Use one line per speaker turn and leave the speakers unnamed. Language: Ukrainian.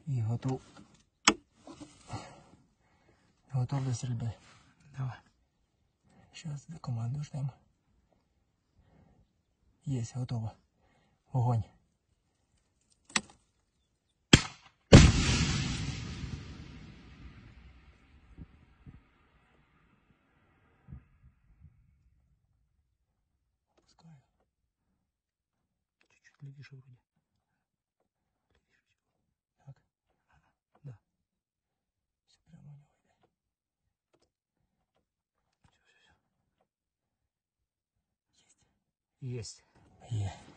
І готов. Готов до стрільби. Давай. Зараз команду ждемо. Єсть, готово. Вогонь. Опускаю. Чуть-чуть левіше вроді. Так. Да. Все прямо у нього йде. Все. Есть. Есть. Є.